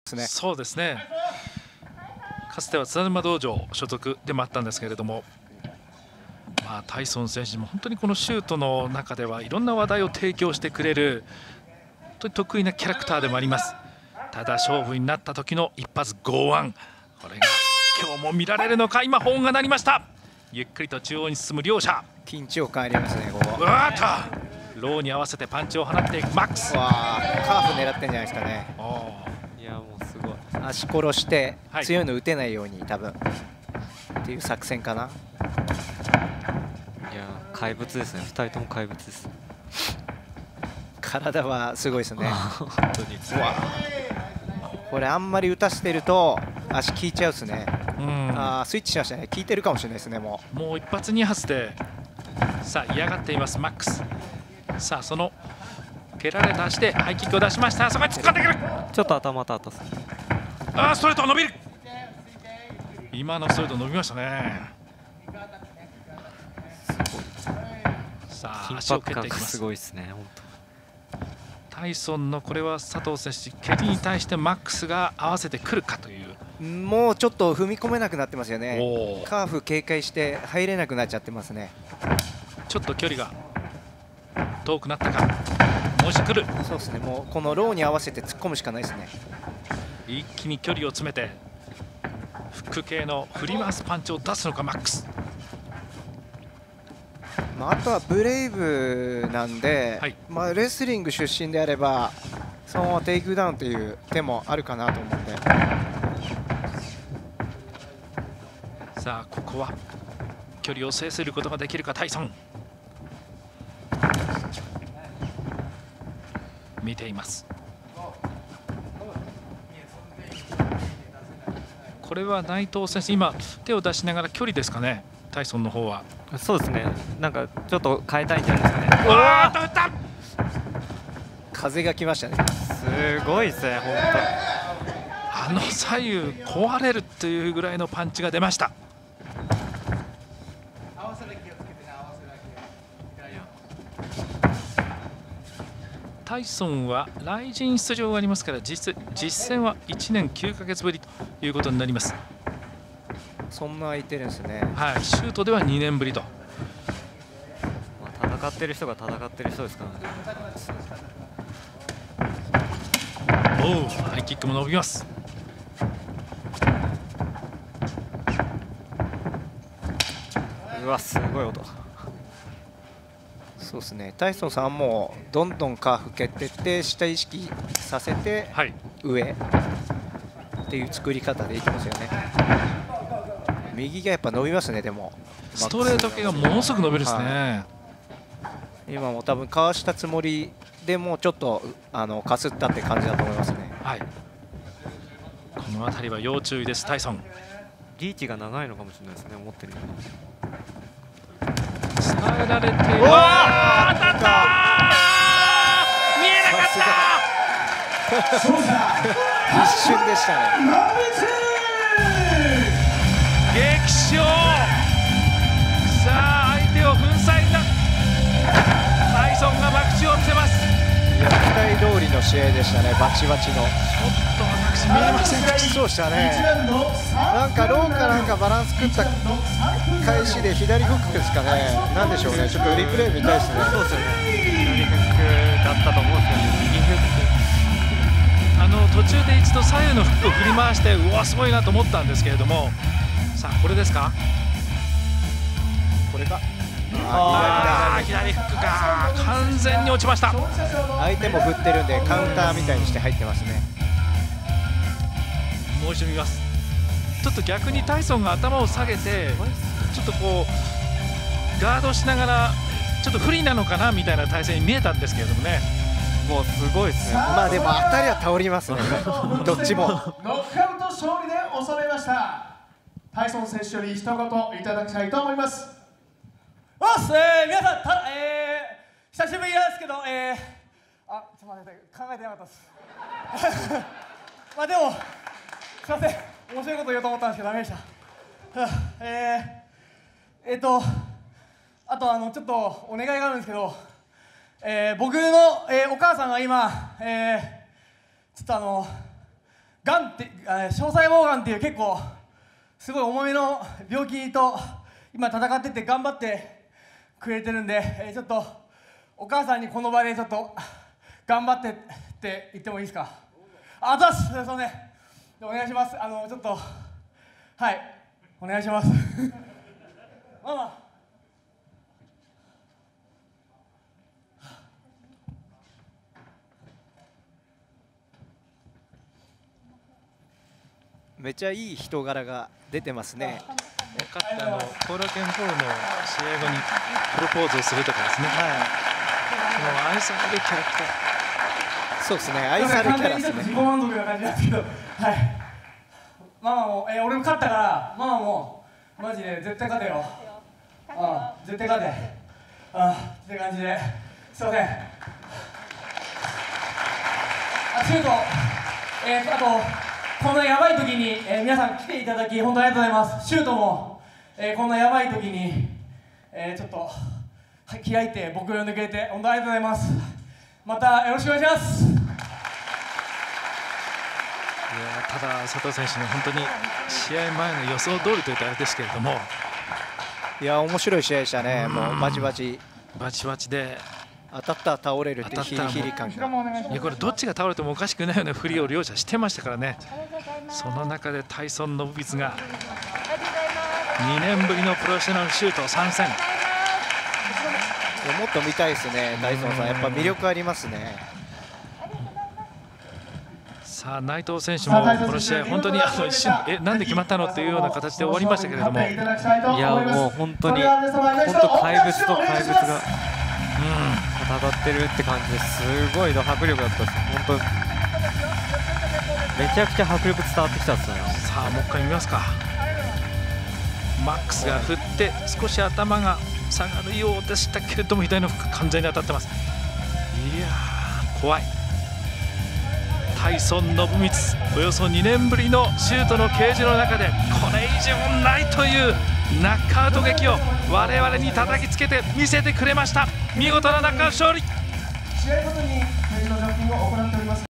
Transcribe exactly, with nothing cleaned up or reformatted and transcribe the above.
そうですね。かつては津田沼道場所属でもあったんですけれども、まあ、タイソン選手も本当にこのシュートの中ではいろんな話題を提供してくれる本当に得意なキャラクターでもあります。ただ勝負になった時の一発剛腕、これが今日も見られるのか。今ホーンが鳴りました。ゆっくりと中央に進む両者。 緊張感ありますね。ここうわーっとローに合わせてパンチを放っていくマックス。 わー、カーフ狙ってんじゃないですかね。 いやもうすごい足殺してはい強いの打てないように多分っていう作戦かな。 いや怪物ですね。ふたりとも怪物です。 体はすごいですね。 本当にうわこれあんまり打たせてると足効いちゃうですね。 うんあースイッチしましたね。効いてるかもしれないですね。ももう一発二発でさあ嫌がっていますマックス。さあその蹴られた足でハイキックを出しました。そこに突っ込んでくる。 ちょっと頭当たったっす。 あーストレート伸びる。今のストレート伸びましたね。さあ足を蹴緊迫感がっていきますす。 ごいですね。本タイソンのこれは佐藤選手蹴りに対してマックスが合わせてくるかという。 うもうちょっと踏み込めなくなってますよね。 おーカーフ警戒して入れなくなっちゃってますね。 ちょっと距離が遠くなったか。もう一度来る。 そうですね。もうこのローに合わせて突っ込むしかないですね。 一気に距離を詰めてフック系の振り回すパンチを出すのかマックス。 まあ、あとはブレイブなんで、 はいまあ、レスリング出身であればそのままテイクダウンという手もあるかなと思って。 さあここは距離を制することができるかタイソン。見ています。これは内藤選手今手を出しながら距離ですかね。タイソンの方は当そうですね。なんかちょっと変えたいんじゃないですかね。 あーっと打った。 風が来ましたね。 すごいですね。本あの左右壊れるっていうぐらいのパンチが出ました。タイソンは来陣出場がありますから 実, 実戦はいちねんきゅうかげつぶりということになります。 そんな空いてるんですね。 はい、シュートではにねんぶりと。 当、まあ、戦ってる人が戦ってる人ですからね。 おお、ハイキックも伸びます。 うわすごい音。 そうですね。タイソンさんもどんどんカーフ蹴ってって下意識させてはい、 上っていう作り方でいきますよね。右がやっぱ伸びますね。でもストレート系がものすごく伸びるですね。 今も多分かわしたつもりでもちょっとあのかすったって感じだと思いますね。 はい、この辺りは要注意ですタイソン。 リーチが長いのかもしれないですね。思ってるより。 伝えられて、うわー当たったー、見えなかった一瞬でしたね。 激賞。さあ相手を粉砕したタイソンが幕地をつけます。 いや期待通りの試合でしたね。バチバチの。 ちょっと私見えませんでした。 そうでしたね。なんかローかなんかバランス食った返しで左フックですかね。なんでしょうね。ちょっとリプレイ見たいですね。 そうですよね。左フックだったと思うんですけど、右フック。 あの途中で一度左右のフックを振り回してうわすごいなと思ったんですけれども、さあこれですか。 これか。 ああ左フックか。完全に落ちました。 相手も振ってるんでカウンターみたいにして入ってますね。 もう一度見ます。ちょっと逆にタイソンが頭を下げてちょっとこうガードしながらちょっと不利なのかなみたいな体勢に見えたんですけれどもね。 もうすごいですね。 まあでも当たりは倒りますね。どっちも。 ノックアウト勝利で収めました。タイソン選手より一言いただきたいと思います。 おっす、えー、皆さんた、えー、久しぶりなんですけど、えー、あ、ちょっと待って考えてなかったですまあでもすいません、面白いこと言おうと思ったんですけどダメでした。はあえー、えー、っとあとあのちょっとお願いがあるんですけど、えー、僕の、えー、お母さんが今、えー、ちょっとあのがんって小細胞がんっていう結構すごい重めの病気と今戦ってて頑張ってくれてるんで、えー、ちょっとお母さんにこの場でちょっと頑張ってって言ってもいいですか。あざっす。そうね、お願いします。あのちょっとはいお願いしますママめっちゃいい人柄が出てますね。 かつてあの後楽園ホールの試合後にプロポーズをするとかですね、 はい、 その愛されるキャラクター、 そうですね、愛されキャラですね。 自己満足な感じなんですけど、はい。ママも、えー、俺も勝ったから、ママもマジで絶対勝てよ。ああ、絶対勝て。ああ、って感じで、すいません。あ、シュート、えー、あと。こんなやばい時に、えー、皆さん来ていただき本当にありがとうございます。シュートも、えー、こんなやばい時に、えー、ちょっと、はい、開いて僕を呼んでくれて本当にありがとうございます。またよろしくお願いします。いやただ佐藤選手の本当に試合前の予想通りというとあれですけれども、 いや面白い試合でしたね。もうバチバチバチバチで当たったら倒れるっていうヒリヒリ感が、 いやこれどっちが倒れてもおかしくないような振りを両者してましたからね。その中でタイソン・ノブビツがにねんぶりのプロフェッショナルシュート参戦。 もっと見たいですね、タイソンさん。やっぱ魅力ありますね。 さあ内藤選手もこの試合本当にあの一瞬えなんで決まったのっていうような形で終わりましたけれども、 いやもう本当に本当怪物と怪物が戦ってるって感じですごい迫力だったです。本当めちゃくちゃ迫力伝わってきたっすよね。 さあもう一回見ますか。マックスが振って少し頭が下がるようでしたけれども左の服完全に当たってます。いやー怖い。タイソン・ノブミツおよそにねんぶりのシュートのケージの中でこれ以上ないというナックアウト劇を我々に叩きつけて見せてくれました。見事なナックアウト勝利。 試合ごとにページのジャンピングを行っております。